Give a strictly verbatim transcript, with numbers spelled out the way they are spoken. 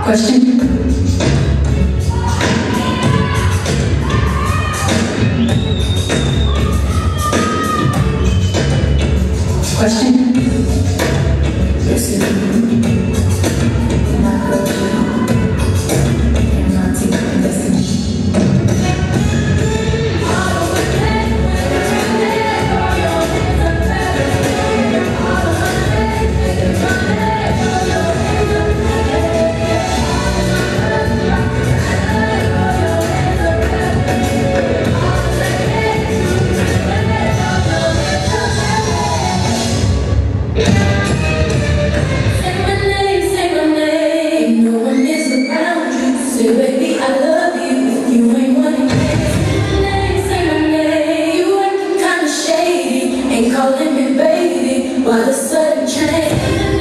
Question? Question? Listen. My culture and my team and destiny. Say, baby, I love you. You ain't wanting me. Say my name, say my name. You acting kinda shady. Ain't calling me baby. Why the sudden change?